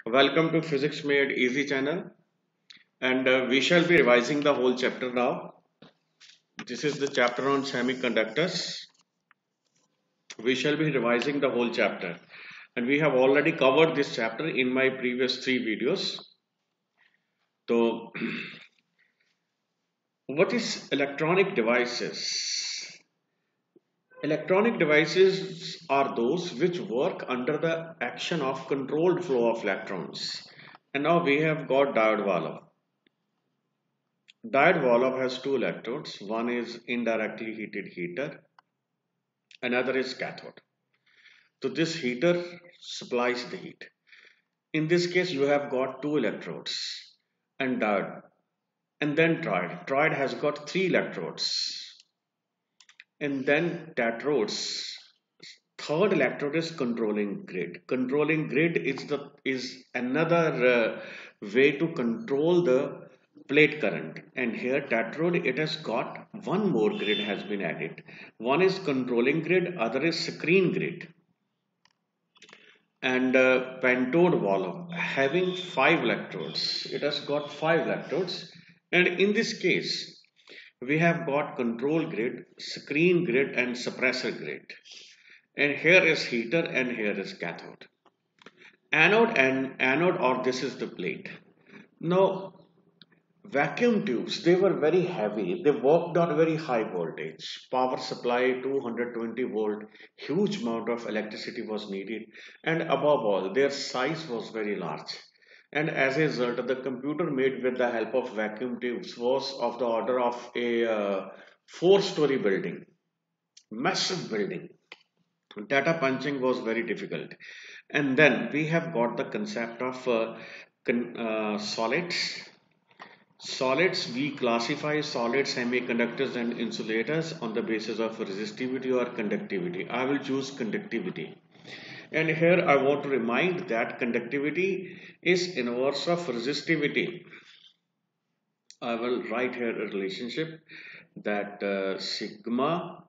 Welcome to Physics Made Easy channel, and we shall be revising the whole chapter now. This is the chapter on semiconductors. We shall be revising the whole chapter, and we have already covered this chapter in my previous three videos. So, what is electronic devices? Electronic devices are those which work under the action of controlled flow of electrons. And now we have got diode valve. Diode valve has two electrodes. One is indirectly heated heater, another is cathode. So this heater supplies the heat. In this case, you have got two electrodes and diode, and then triodes. Triodes has got three electrodes, and then tetrodes. Third electrode is controlling grid. Controlling grid is another way to control the plate current, and here tetrode it has got one more grid has been added. One is controlling grid, other is screen grid. And pentode valve having five electrodes, it has got five electrodes, and in this case we have got control grid, screen grid, and suppressor grid. And here is heater and here is cathode. Anode, or this is the plate. Now vacuum tubes, they were very heavy. They worked on very high voltage. Power supply 220 volt. Huge amount of electricity was needed. And above all, their size was very large. And as a result, the computer made with the help of vacuum tubes was of the order of a four-story building. Massive building. Data punching was very difficult. And then we have got the concept of solids. Solids, we classify solid semiconductors and insulators on the basis of resistivity or conductivity. I will choose conductivity. And here I want to remind that conductivity is inverse of resistivity. I will write here a relationship that sigma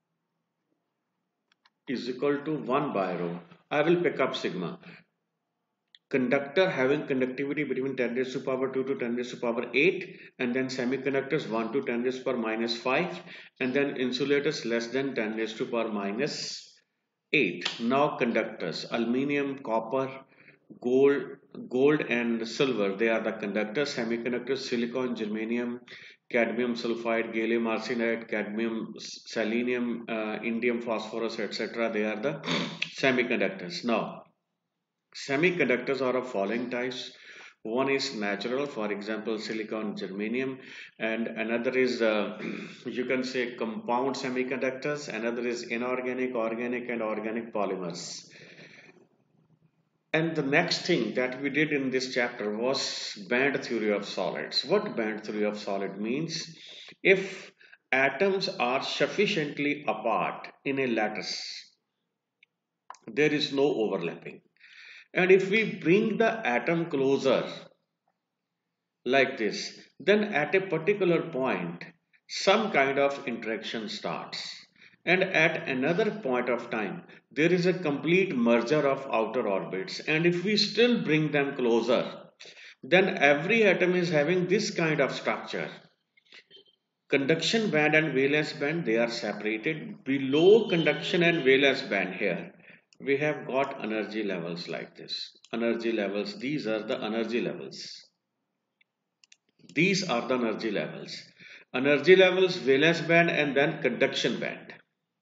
is equal to 1 by rho. I will pick up sigma. Conductor having conductivity between 10 raised to power 2 to 10 raised to power 8, and then semiconductors 1 to 10 raised to power minus 5, and then insulators less than 10 raised to power minus 8. Now conductors, aluminium, copper, gold and silver, they are the conductors. Semiconductors, silicon, germanium, cadmium sulfide, gallium arsenide, cadmium, selenium, indium phosphorus, etc. They are the semiconductors. Now semiconductors are of following types. One is natural, for example, silicon, germanium, and another is you can say compound semiconductors. Another is inorganic, organic, and organic polymers. And the next thing that we did in this chapter was band theory of solids. What band theory of solid means? If atoms are sufficiently apart in a lattice, there is no overlapping. And if we bring the atom closer like this, then at a particular point, some kind of interaction starts. And at another point of time, there is a complete merger of outer orbits. And if we still bring them closer, then every atom is having this kind of structure. Conduction band and valence band, they are separated. Below conduction and valence band here, we have got energy levels like this. Energy levels, these are the energy levels. These are the energy levels. Energy levels, valence band, and then conduction band.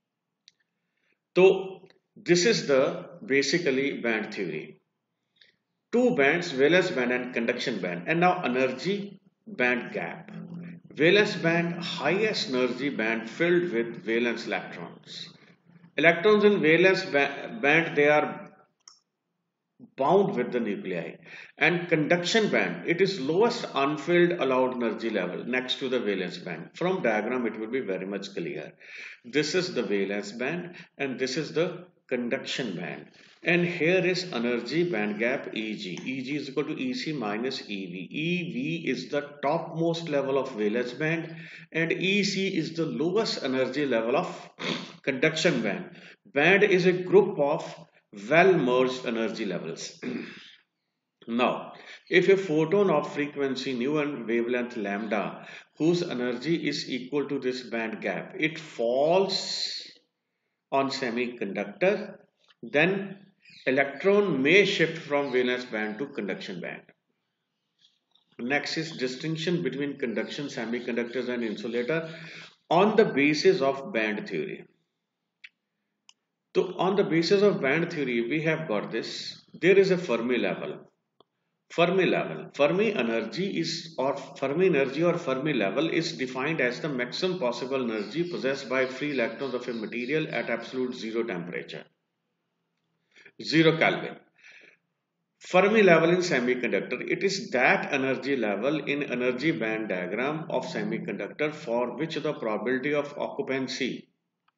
So this is the basically band theory. Two bands, valence band and conduction band. And now energy band gap. Valence band, highest energy band filled with valence electrons. Electrons in valence band, they are bound with the nuclei. And conduction band, it is lowest unfilled allowed energy level next to the valence band. From diagram it will be very much clear. This is the valence band and this is the conduction band. And here is energy band gap Eg. Eg is equal to Ec minus Ev. Ev is the topmost level of valence band and Ec is the lowest energy level of conduction band. Band is a group of well merged energy levels. Now, if a photon of frequency nu and wavelength lambda, whose energy is equal to this band gap, it falls on semiconductor, then electron may shift from valence band to conduction band. Next is distinction between conduction semiconductors and insulator on the basis of band theory. So on the basis of band theory, we have got this. There is a Fermi level. Fermi level. Fermi energy or Fermi level is defined as the maximum possible energy possessed by free electrons of a material at absolute zero temperature. 0 Kelvin. Fermi level in semiconductor, it is that energy level in energy band diagram of semiconductor for which the probability of occupancy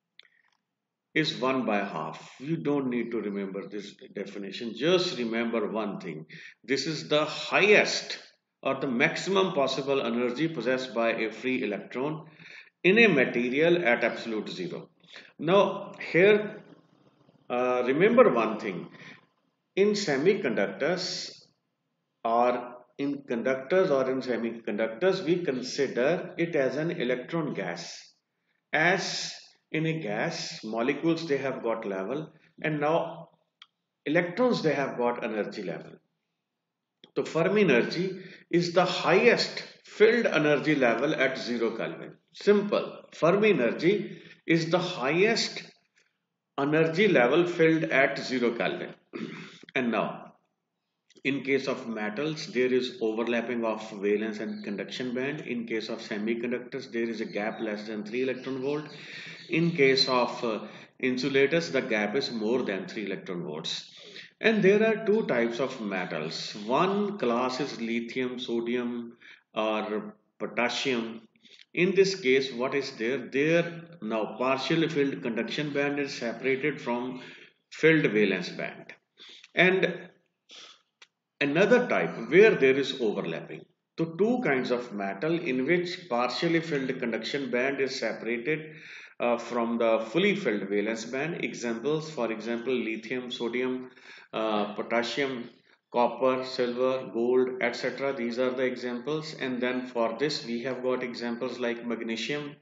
is 1 by half. You don't need to remember this definition. Just remember one thing. This is the highest or the maximum possible energy possessed by a free electron in a material at absolute zero. Now here, remember one thing. In semiconductors or in conductors or in semiconductors, we consider it as an electron gas. As in a gas, molecules they have got level, and now electrons they have got energy level. So Fermi energy is the highest filled energy level at 0 Kelvin. Simple. Fermi energy is the highest energy level filled at 0 Kelvin. And now, in case of metals, there is overlapping of valence and conduction band. In case of semiconductors, there is a gap less than 3 electron volt. In case of insulators, the gap is more than 3 electron volts. And there are two types of metals. One class is lithium, sodium, or potassium. In this case, what is there? There now partially filled conduction band is separated from filled valence band. And another type where there is overlapping. So two kinds of metal in which partially filled conduction band is separated from the fully filled valence band. Examples, for example, lithium, sodium, potassium, copper, silver, gold, etc. These are the examples. And then for this we have got examples like magnesium.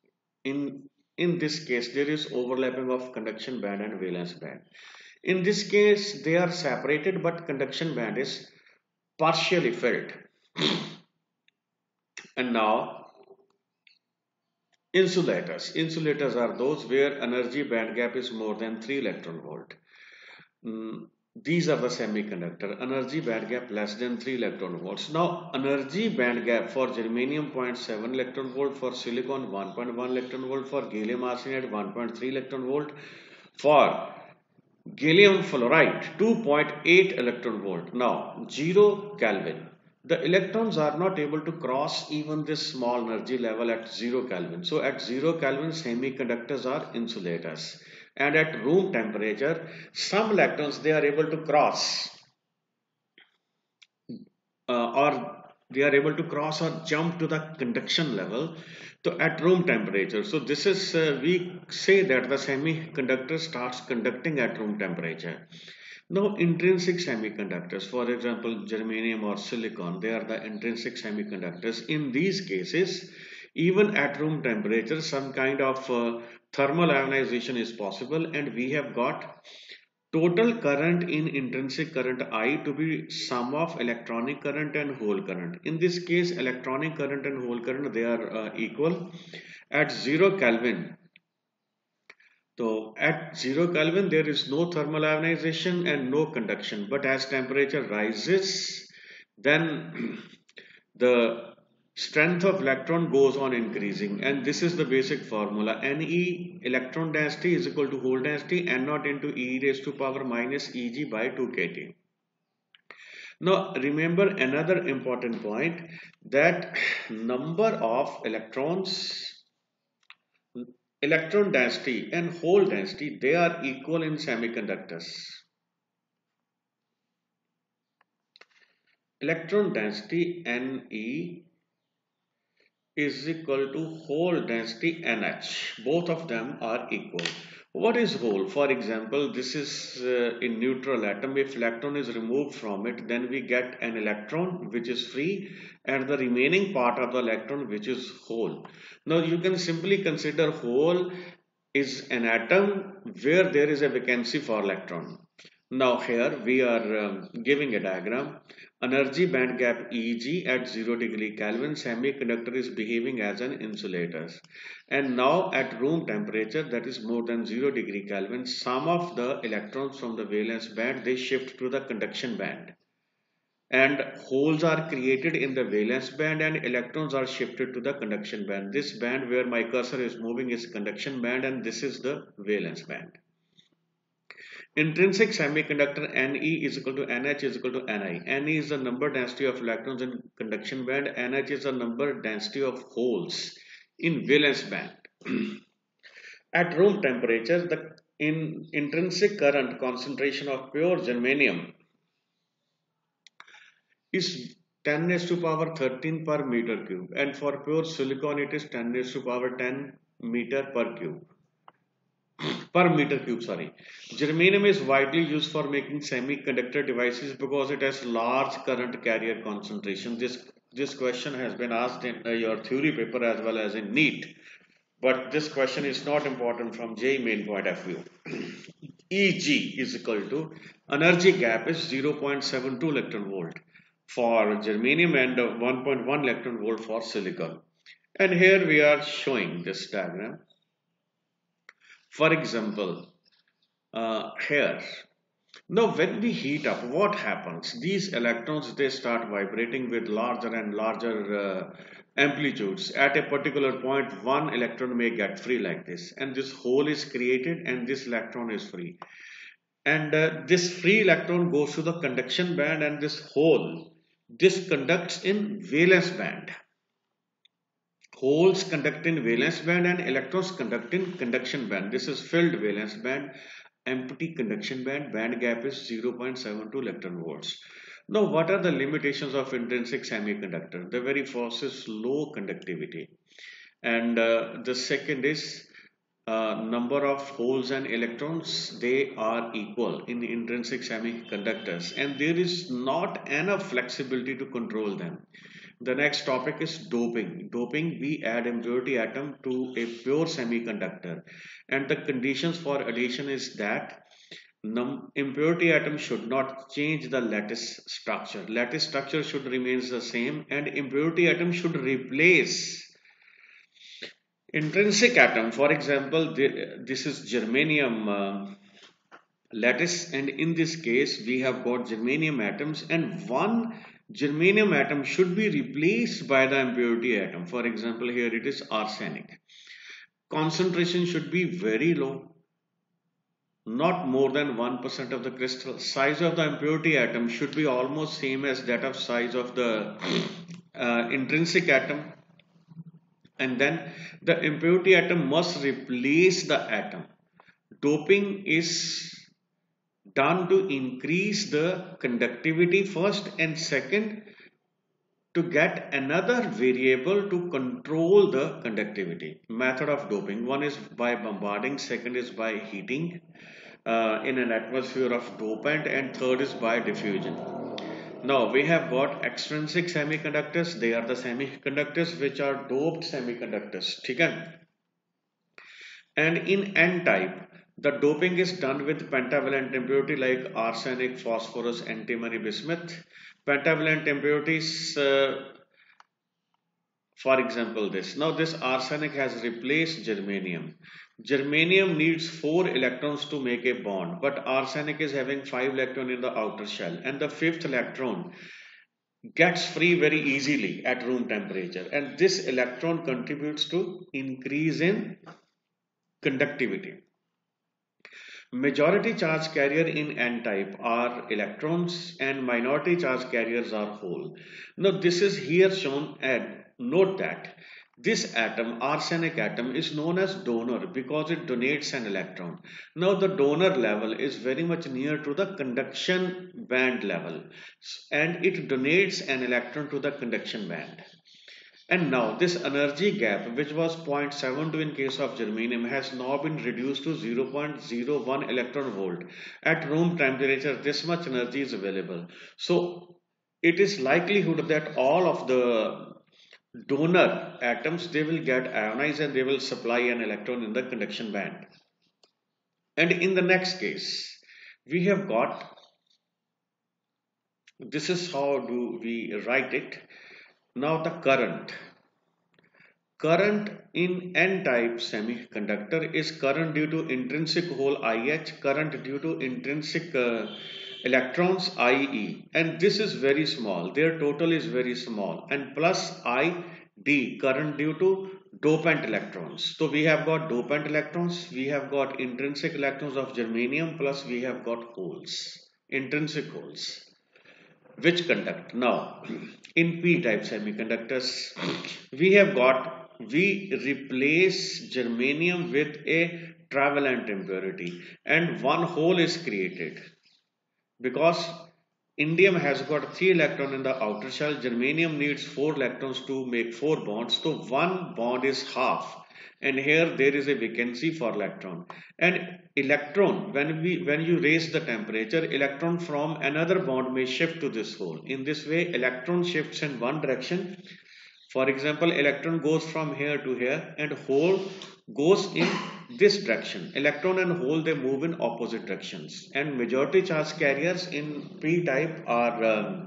In this case, there is overlapping of conduction band and valence band. In this case, they are separated, but conduction band is partially filled. And now, insulators. Insulators are those where energy band gap is more than 3 electron volt. These are the semiconductor. Energy band gap less than 3 electron volts. Now, energy band gap for germanium 0.7 electron volt, for silicon 1.1 electron volt, for gallium arsenide 1.3 electron volt, for gallium fluoride 2.8 electron volt. Now 0 Kelvin. The electrons are not able to cross even this small energy level at 0 Kelvin. So at 0 Kelvin, semiconductors are insulators. And at room temperature, some electrons they are able to cross or jump to the conduction level. So at room temperature, so this is we say that the semiconductor starts conducting at room temperature. Now intrinsic semiconductors, for example germanium or silicon, they are the intrinsic semiconductors. In these cases, even at room temperature, some kind of thermal ionization is possible, and we have got total current in intrinsic current I to be sum of electronic current and hole current. In this case, electronic current and hole current, they are equal at 0 Kelvin. So at 0 Kelvin, there is no thermal ionization and no conduction. But as temperature rises, then the strength of electron goes on increasing, and this is the basic formula. Ne electron density is equal to hole density n naught into e raised to power minus Eg by 2 kT. Now remember another important point, that number of electrons, electron density and hole density, they are equal in semiconductors. Electron density Ne is equal to hole density NH. Both of them are equal. What is hole? For example, this is in neutral atom. If electron is removed from it, then we get an electron which is free and the remaining part of the electron which is hole. Now you can simply consider hole is an atom where there is a vacancy for electron. Now here we are giving a diagram. Energy band gap Eg at 0 degree Kelvin, semiconductor is behaving as an insulator. And now at room temperature, that is more than 0 degree Kelvin, some of the electrons from the valence band, they shift to the conduction band. And holes are created in the valence band and electrons are shifted to the conduction band. This band where my cursor is moving is conduction band and this is the valence band. Intrinsic semiconductor Ne is equal to Nh is equal to Ni. Ne is the number density of electrons in conduction band. Nh is the number density of holes in valence band. At room temperature, the intrinsic current concentration of pure germanium is 10 raised to power 13 per meter cube, and for pure silicon it is 10 raised to power 10 meter per cube. Per meter cube, sorry. Germanium is widely used for making semiconductor devices because it has large current carrier concentration. This question has been asked in your theory paper as well as in NEET, but this question is not important from JEE main point of view. Eg is equal to energy gap is 0.72 electron volt for germanium and 1.1 electron volt for silicon. And here we are showing this diagram. For example, here, now when we heat up, what happens? These electrons, they start vibrating with larger and larger amplitudes. At a particular point, one electron may get free like this, and this hole is created and this electron is free. And this free electron goes to the conduction band and this hole, this conducts in valence band. Holes conduct in valence band and electrons conduct in conduction band. This is filled valence band, empty conduction band, band gap is 0.72 electron volts. Now what are the limitations of intrinsic semiconductor? The very first is low conductivity, and the second is number of holes and electrons, they are equal in intrinsic semiconductors and there is not enough flexibility to control them. The next topic is doping. Doping, we add impurity atom to a pure semiconductor and the conditions for addition is that impurity atom should not change the lattice structure. Lattice structure should remain the same and impurity atom should replace intrinsic atom. For example, this is germanium lattice and in this case we have got germanium atoms and one germanium atom should be replaced by the impurity atom. For example, here it is arsenic. Concentration should be very low, not more than 1% of the crystal. Size of the impurity atom should be almost same as that of size of the intrinsic atom. And then the impurity atom must replace the atom. Doping is done to increase the conductivity first and second to get another variable to control the conductivity. Method of doping, one is by bombarding, second is by heating in an atmosphere of dopant and third is by diffusion. Now we have got extrinsic semiconductors. They are the semiconductors which are doped semiconductors. Okay? And in N-type, the doping is done with pentavalent impurity like arsenic, phosphorus, antimony, bismuth. Pentavalent impurities, for example, this. Now this arsenic has replaced germanium. Germanium needs 4 electrons to make a bond, but arsenic is having 5 electrons in the outer shell and the 5th electron gets free very easily at room temperature and this electron contributes to increase in conductivity. Majority charge carrier in N-type are electrons and minority charge carriers are hole. Now this is here shown and note that this atom, arsenic atom, is known as donor because it donates an electron. Now the donor level is very much near to the conduction band level and it donates an electron to the conduction band. And now this energy gap, which was 0.72 in case of germanium, has now been reduced to 0.01 electron volt. At room temperature, this much energy is available. So it is likelihood that all of the donor atoms, they will get ionized and they will supply an electron in the conduction band. And in the next case, we have got, this is how do we write it. Now the current. Current in N-type semiconductor is current due to intrinsic hole IH, current due to intrinsic electrons IE, and this is very small. Their total is very small, and plus ID, current due to dopant electrons. So we have got dopant electrons, we have got intrinsic electrons of germanium, plus we have got holes, intrinsic holes, which conduct. Now, in P-type semiconductors, we have got, we replace germanium with a trivalent impurity and one hole is created because indium has got 3 electrons in the outer shell. Germanium needs 4 electrons to make 4 bonds, so one bond is half, and here there is a vacancy for electron. And electron, when you raise the temperature, electron from another bond may shift to this hole. In this way, electron shifts in one direction. For example, electron goes from here to here and hole goes in this direction. Electron and hole, they move in opposite directions, and majority charge carriers in p-type are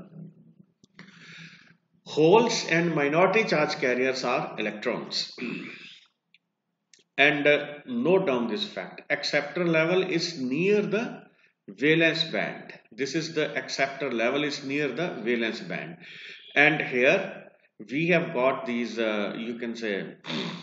holes and minority charge carriers are electrons. And note down this fact: acceptor level is near the valence band. This is the acceptor level is near the valence band, and here we have got these you can say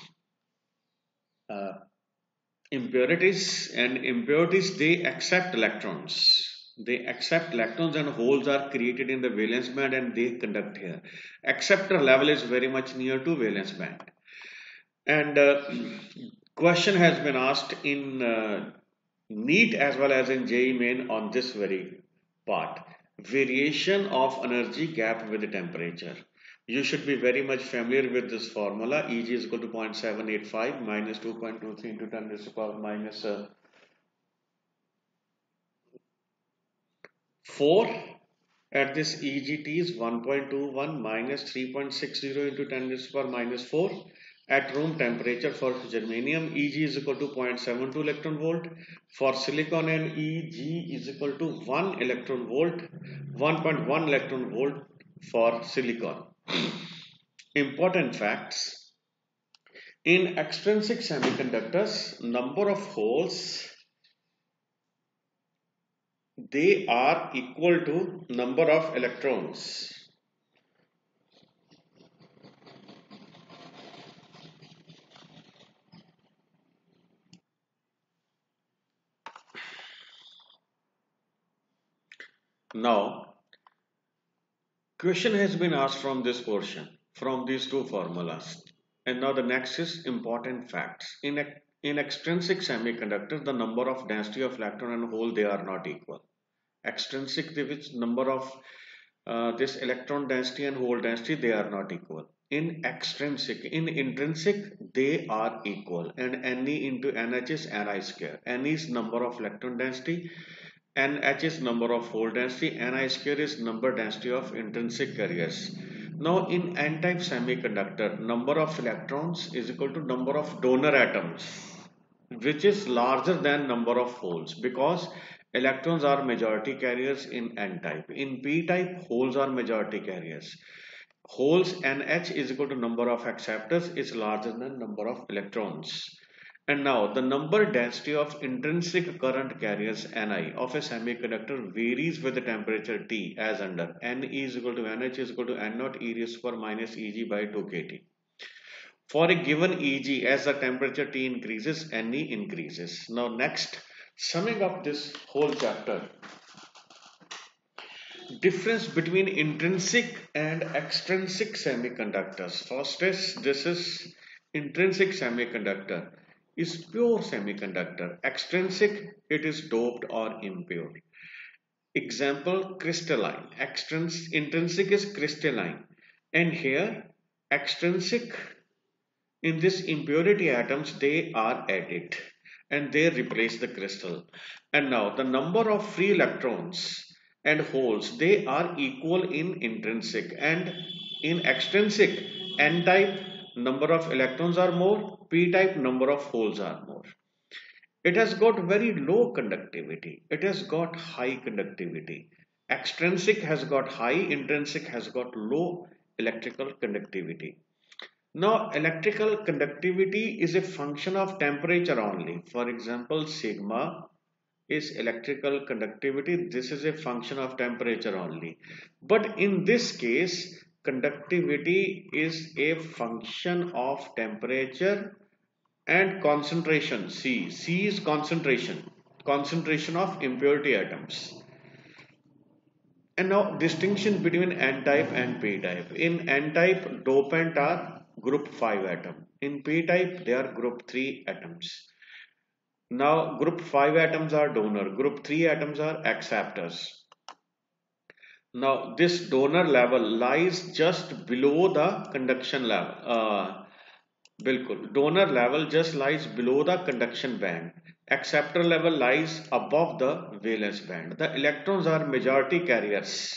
uh, impurities, and impurities, they accept electrons. They accept electrons and holes are created in the valence band and they conduct here. Acceptor level is very much near to valence band. And question has been asked in NEET as well as in JEE Main on this very part. Variation of energy gap with the temperature. You should be very much familiar with this formula. Eg is equal to 0.785 minus 2.23 into 10 to the power minus 4. At this EGT is 1.21 minus 3.60 into 10 to the power minus 4. At room temperature for germanium, Eg is equal to 0.72 electron volt. For silicon and Eg is equal to 1 electron volt, 1.1 electron volt for silicon. Important facts. In extrinsic semiconductors, number of holes, they are equal to number of electrons. Now, question has been asked from this portion, from these two formulas. And now the next is important facts. In extrinsic semiconductors, the number of density of electron and hole, they are not equal. Extrinsic, which number of this electron density and hole density, they are not equal. In extrinsic, in intrinsic, they are equal, and Ne into NH is Ni square. Ne is number of electron density, NH is number of hole density, Ni square is number density of intrinsic carriers. Now in N-type semiconductor, number of electrons is equal to number of donor atoms, which is larger than number of holes, because electrons are majority carriers in N-type. In P-type, holes are majority carriers. Holes NH is equal to number of acceptors is larger than number of electrons. And now the number density of intrinsic current carriers Ni of a semiconductor varies with the temperature T as under. Ne is equal to NH is equal to N naught e raised to power minus Eg by 2 kT. For a given Eg, as the temperature T increases, Ne increases. Now next, summing up this whole chapter, difference between intrinsic and extrinsic semiconductors. First is, this is intrinsic semiconductor is pure semiconductor. Extrinsic, it is doped or impure. Example, crystalline. Intrinsic is crystalline, and here extrinsic, in this impurity atoms, they are added and they replace the crystal. And now the number of free electrons and holes, they are equal in intrinsic, and in extrinsic, n type number of electrons are more, p type number of holes are more. It has got very low conductivity, it has got high conductivity. Extrinsic has got high, intrinsic has got low electrical conductivity. Now, electrical conductivity is a function of temperature only. For example, sigma is electrical conductivity. This is a function of temperature only. But in this case, conductivity is a function of temperature and concentration. C is concentration of impurity atoms. And now distinction between n-type and p-type. In n-type, dopant are group 5 atom. In p-type, they are group 3 atoms. Now group 5 atoms are donor, group 3 atoms are acceptors. Now this donor level lies just below the conduction level. Donor level just lies below the conduction band. Acceptor level lies above the valence band. The electrons are majority carriers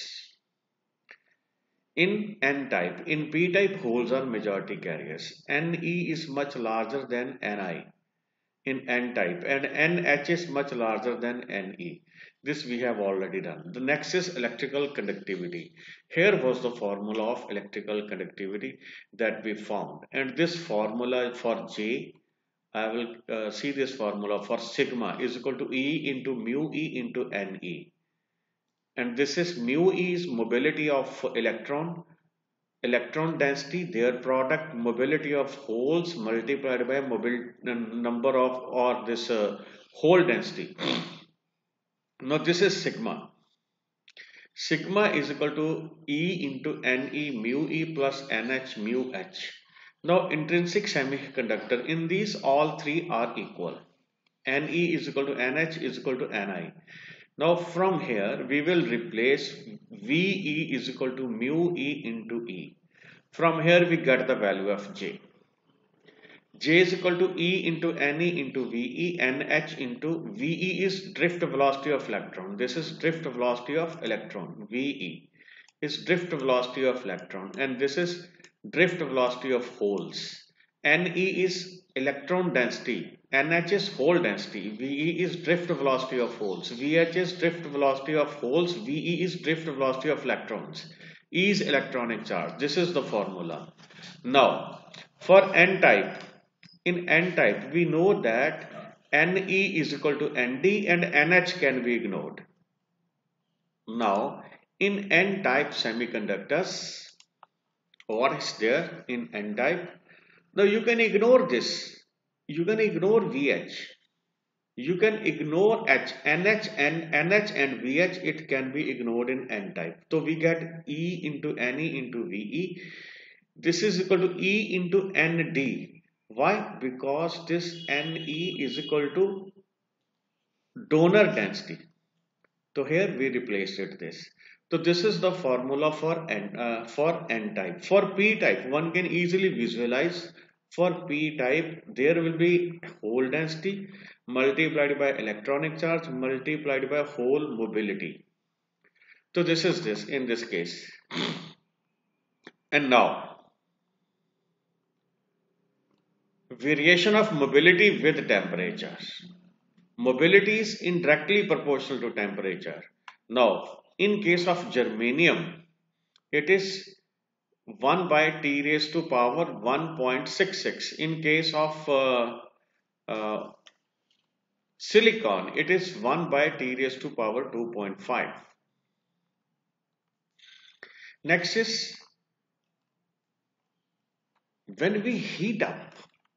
in n-type. In p-type, holes are majority carriers. Ne is much larger than Ni in n-type, and NH is much larger than Ne. This we have already done. The next is electrical conductivity. Here was the formula of electrical conductivity that we found, and this formula for J, I will see this formula for sigma is equal to E into mu E into Ne, and this is mu E is mobility of electron density, their product, mobility of holes multiplied by number of, or this hole density. Now this is sigma. Sigma is equal to E into Ne mu E plus NH mu H. Now intrinsic semiconductor, in these all three are equal. Ne is equal to NH is equal to Ni. Now from here we will replace Ve is equal to mu E into E. From here we get the value of J. J is equal to E into Ne into Ve, NH into Ve is drift velocity of electron. This is drift velocity of electron. Ve is drift velocity of electron, and this is drift velocity of holes. Ne is electron density, NH is hole density, Ve is drift velocity of holes, Vh is drift velocity of holes, Ve is drift velocity of electrons, E is electronic charge. This is the formula. Now for n-type, in n-type we know that Ne is equal to Nd and NH can be ignored. Now in n-type semiconductors, what is there in n-type? Now you can ignore this. You can ignore Vh. You can ignore H. NH and Vh, it can be ignored in n-type. So we get E into Ne into Ve. This is equal to E into Nd. Why? Because this Ne is equal to donor density. So here we replaced it this. So this is the formula for n-type. For p-type, one can easily visualize. For p-type, there will be hole density multiplied by electronic charge multiplied by hole mobility. So this is this in this case. And now, variation of mobility with temperature. Mobility is indirectly proportional to temperature. Now, in case of germanium, it is 1 by T raised to power 1.66. In case of silicon, it is 1 by T raised to power 2.5. Next is when we heat up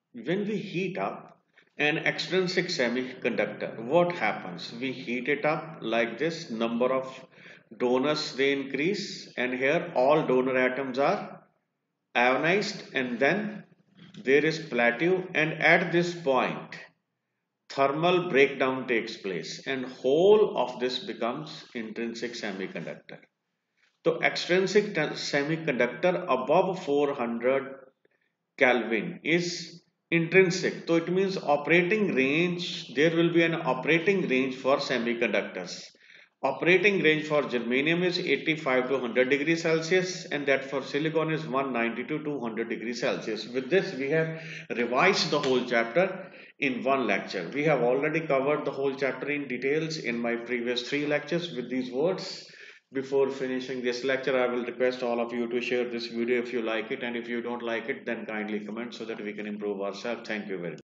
an extrinsic semiconductor, what happens? We heat it up like this, number of donors they increase, and here all donor atoms are ionized, and then there is plateau, and at this point thermal breakdown takes place and whole of this becomes intrinsic semiconductor. So extrinsic semiconductor above 400 Kelvin is intrinsic. So it means operating range, there will be an operating range for semiconductors. Operating range for germanium is 85 to 100 degrees Celsius, and that for silicon is 190 to 200 degrees Celsius. With this, we have revised the whole chapter in one lecture. We have already covered the whole chapter in details in my previous 3 lectures with these words. Before finishing this lecture, I will request all of you to share this video if you like it, and if you don't like it, then kindly comment so that we can improve ourselves. Thank you very much.